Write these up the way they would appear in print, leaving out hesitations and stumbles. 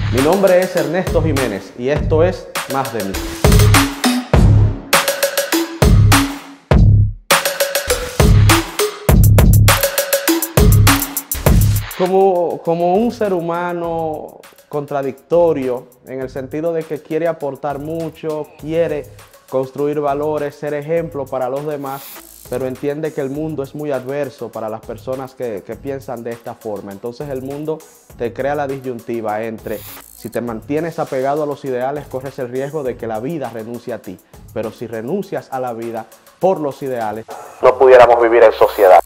Mi nombre es Ernesto Jiménez y esto es Más de mí. Como un ser humano contradictorio, en el sentido de que quiere aportar mucho, quiere construir valores, ser ejemplo para los demás, pero entiende que el mundo es muy adverso para las personas que piensan de esta forma. Entonces el mundo te crea la disyuntiva entre, si te mantienes apegado a los ideales, corres el riesgo de que la vida renuncie a ti, pero si renuncias a la vida por los ideales, no pudiéramos vivir en sociedad.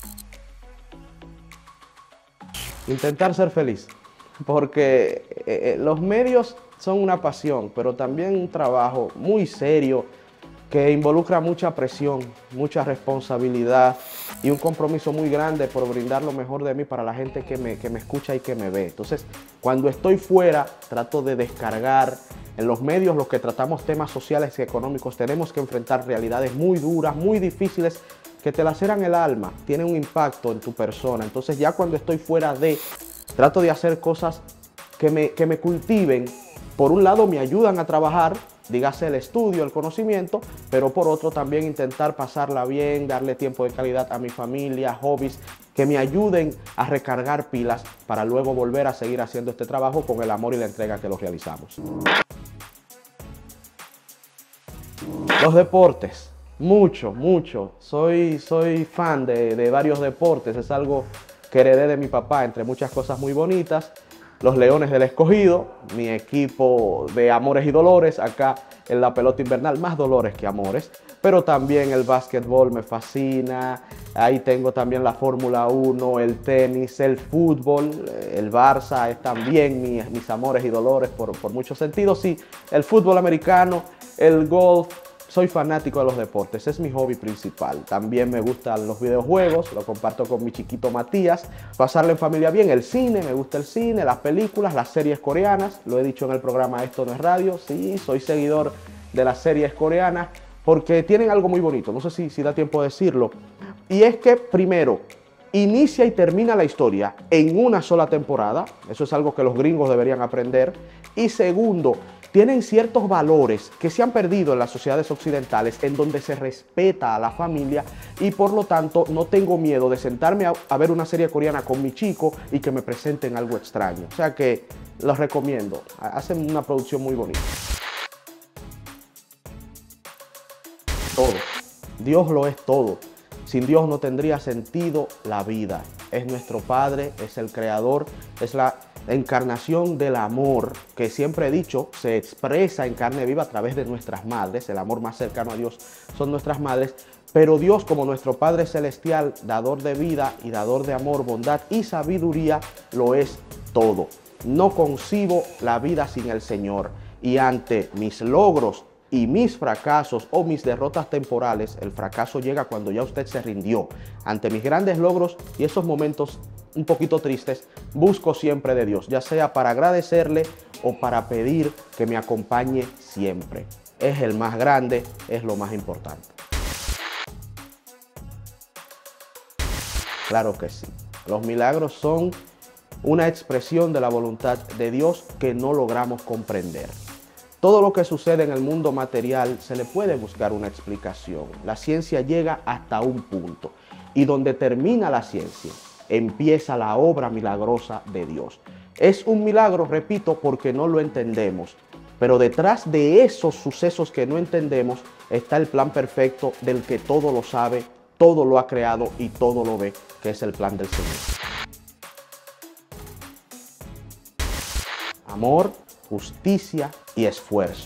Intentar ser feliz, porque los medios son una pasión, pero también un trabajo muy serio que involucra mucha presión, mucha responsabilidad y un compromiso muy grande por brindar lo mejor de mí para la gente que me escucha y que me ve. Entonces, cuando estoy fuera, trato de descargar. En los medios, los que tratamos temas sociales y económicos, tenemos que enfrentar realidades muy duras, muy difíciles, que te laceran el alma, tienen un impacto en tu persona. Entonces, ya cuando estoy fuera trato de hacer cosas que me cultiven. Por un lado, me ayudan a trabajar, dígase el estudio, el conocimiento, pero por otro también intentar pasarla bien, darle tiempo de calidad a mi familia, hobbies, que me ayuden a recargar pilas para luego volver a seguir haciendo este trabajo con el amor y la entrega que lo realizamos. Los deportes, mucho. Soy fan de varios deportes, es algo que heredé de mi papá, entre muchas cosas muy bonitas. Los Leones del Escogido, mi equipo de amores y dolores, acá en la pelota invernal, más dolores que amores, pero también el básquetbol me fascina, ahí tengo también la Fórmula 1, el tenis, el fútbol, el Barça es también mis amores y dolores por muchos sentidos, y el fútbol americano, el golf. Soy fanático de los deportes, es mi hobby principal. También me gustan los videojuegos, lo comparto con mi chiquito Matías. Pasarle en familia bien, el cine, me gusta el cine, las películas, las series coreanas. Lo he dicho en el programa Esto No es Radio, sí, soy seguidor de las series coreanas porque tienen algo muy bonito, no sé si da tiempo de decirlo. Y es que, primero, inicia y termina la historia en una sola temporada. Eso es algo que los gringos deberían aprender. Y segundo, tienen ciertos valores que se han perdido en las sociedades occidentales, en donde se respeta a la familia y por lo tanto no tengo miedo de sentarme a ver una serie coreana con mi chico y que me presenten algo extraño. O sea que los recomiendo, hacen una producción muy bonita. Todo, Dios lo es todo. Sin Dios no tendría sentido la vida. Es nuestro Padre, es el Creador, es la encarnación del amor, que siempre he dicho, se expresa en carne viva a través de nuestras madres. El amor más cercano a Dios son nuestras madres, pero Dios, como nuestro Padre Celestial, dador de vida y dador de amor, bondad y sabiduría, lo es todo. No concibo la vida sin el Señor, y ante mis logros y mis fracasos o mis derrotas temporales, el fracaso llega cuando ya usted se rindió. Ante mis grandes logros y esos momentos un poquito tristes, busco siempre de Dios, ya sea para agradecerle o para pedir que me acompañe siempre. Es el más grande, es lo más importante. Claro que sí. Los milagros son una expresión de la voluntad de Dios que no logramos comprender. Todo lo que sucede en el mundo material se le puede buscar una explicación. La ciencia llega hasta un punto y donde termina la ciencia, empieza la obra milagrosa de Dios. Es un milagro, repito, porque no lo entendemos, pero detrás de esos sucesos que no entendemos está el plan perfecto del que todo lo sabe, todo lo ha creado y todo lo ve, que es el plan del Señor. Amor, justicia y esfuerzo.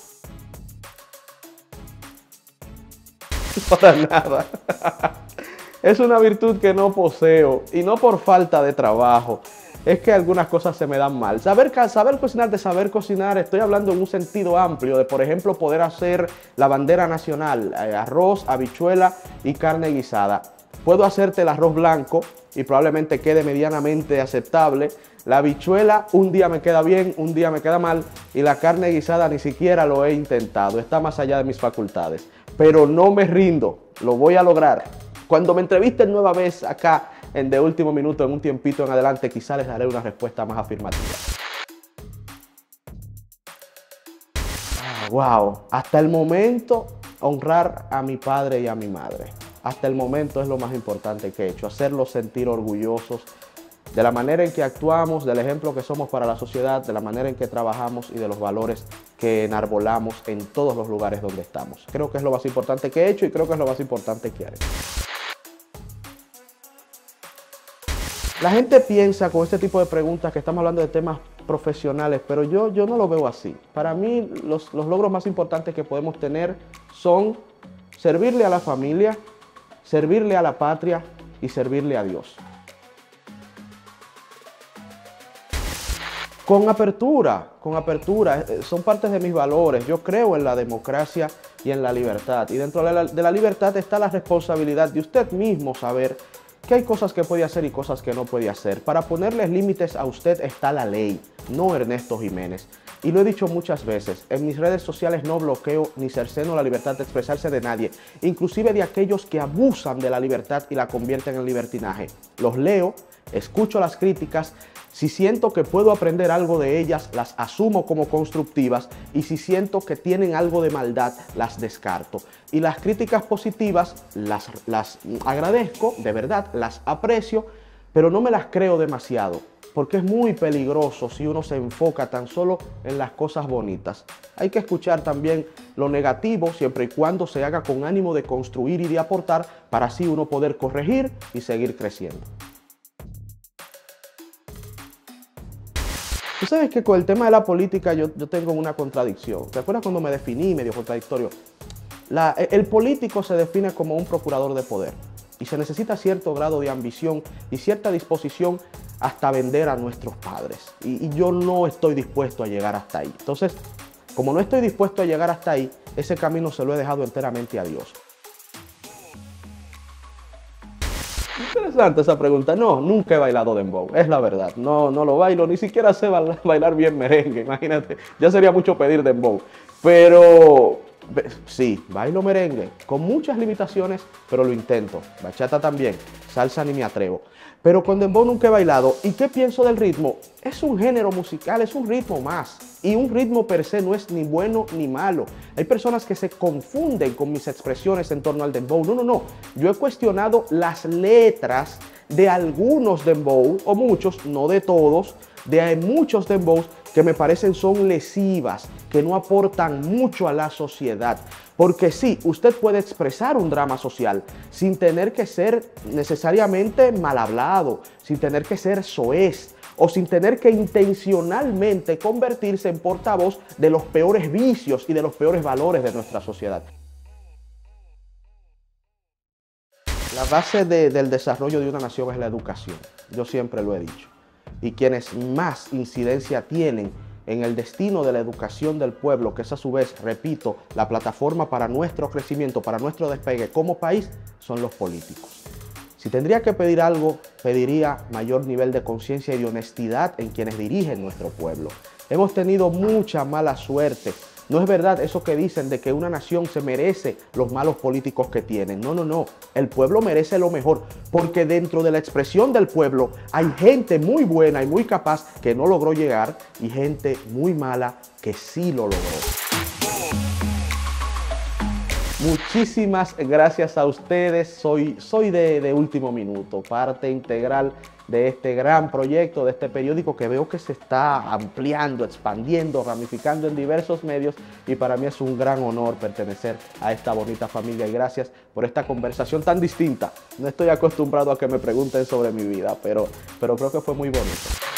Para nada. Es una virtud que no poseo y no por falta de trabajo. Es que algunas cosas se me dan mal. Saber cocinar, de saber cocinar, estoy hablando en un sentido amplio, de por ejemplo poder hacer la bandera nacional, arroz, habichuela y carne guisada. Puedo hacerte el arroz blanco y probablemente quede medianamente aceptable. La habichuela un día me queda bien, un día me queda mal, y la carne guisada ni siquiera lo he intentado, está más allá de mis facultades. Pero no me rindo, lo voy a lograr. Cuando me entrevisten nueva vez acá en De Último Minuto, en un tiempito en adelante, quizá les daré una respuesta más afirmativa. wow, hasta el momento honrar a mi padre y a mi madre. Hasta el momento es lo más importante que he hecho, hacerlos sentir orgullosos de la manera en que actuamos, del ejemplo que somos para la sociedad, de la manera en que trabajamos y de los valores que enarbolamos en todos los lugares donde estamos. Creo que es lo más importante que he hecho y creo que es lo más importante que haré. La gente piensa con este tipo de preguntas que estamos hablando de temas profesionales, pero yo no lo veo así. Para mí los logros más importantes que podemos tener son servirle a la familia, servirle a la patria y servirle a Dios. Con apertura, son partes de mis valores. Yo creo en la democracia y en la libertad. Y dentro de la libertad está la responsabilidad de usted mismo saber que hay cosas que puede hacer y cosas que no puede hacer. Para ponerles límites a usted está la ley, no Ernesto Jiménez. Y lo he dicho muchas veces, en mis redes sociales no bloqueo ni cerceno la libertad de expresarse de nadie, inclusive de aquellos que abusan de la libertad y la convierten en libertinaje. Los leo, escucho las críticas, si siento que puedo aprender algo de ellas, las asumo como constructivas y si siento que tienen algo de maldad, las descarto. Y las críticas positivas las agradezco, de verdad, las aprecio, pero no me las creo demasiado, porque es muy peligroso si uno se enfoca tan solo en las cosas bonitas. Hay que escuchar también lo negativo siempre y cuando se haga con ánimo de construir y de aportar para así uno poder corregir y seguir creciendo. Tú sabes que con el tema de la política yo tengo una contradicción. ¿Te acuerdas cuando me definí medio contradictorio? El político se define como un procurador de poder y se necesita cierto grado de ambición y cierta disposición hasta vender a nuestros padres. Y yo no estoy dispuesto a llegar hasta ahí. Entonces, como no estoy dispuesto a llegar hasta ahí, ese camino se lo he dejado enteramente a Dios. Interesante esa pregunta. No, nunca he bailado dembow, es la verdad. No lo bailo, ni siquiera sé bailar bien merengue, imagínate. Ya sería mucho pedir dembow. Pero sí, bailo merengue, con muchas limitaciones, pero lo intento. Bachata también, salsa ni me atrevo. Pero con dembow nunca he bailado. ¿Y qué pienso del ritmo? Es un género musical, es un ritmo más. Y un ritmo per se no es ni bueno ni malo. Hay personas que se confunden con mis expresiones en torno al dembow. No. Yo he cuestionado las letras de algunos dembow, o muchos, no de todos, de muchos dembows que me parecen son lesivas, que no aportan mucho a la sociedad. Porque sí, usted puede expresar un drama social sin tener que ser necesariamente mal hablado, sin tener que ser soez o sin tener que intencionalmente convertirse en portavoz de los peores vicios y de los peores valores de nuestra sociedad. La base del desarrollo de una nación es la educación, yo siempre lo he dicho. Y quienes más incidencia tienen en el destino de la educación del pueblo, que es a su vez, repito, la plataforma para nuestro crecimiento, para nuestro despegue como país, son los políticos. Si tendría que pedir algo, pediría mayor nivel de conciencia y de honestidad en quienes dirigen nuestro pueblo. Hemos tenido mucha mala suerte. No es verdad eso que dicen de que una nación se merece los malos políticos que tienen. No. El pueblo merece lo mejor, porque dentro de la expresión del pueblo hay gente muy buena y muy capaz que no logró llegar y gente muy mala que sí lo logró. Muchísimas gracias a ustedes. Soy de Último Minuto, parte integral de este gran proyecto, de este periódico que veo que se está ampliando, expandiendo, ramificando en diversos medios y para mí es un gran honor pertenecer a esta bonita familia y gracias por esta conversación tan distinta. No estoy acostumbrado a que me pregunten sobre mi vida, pero creo que fue muy bonito.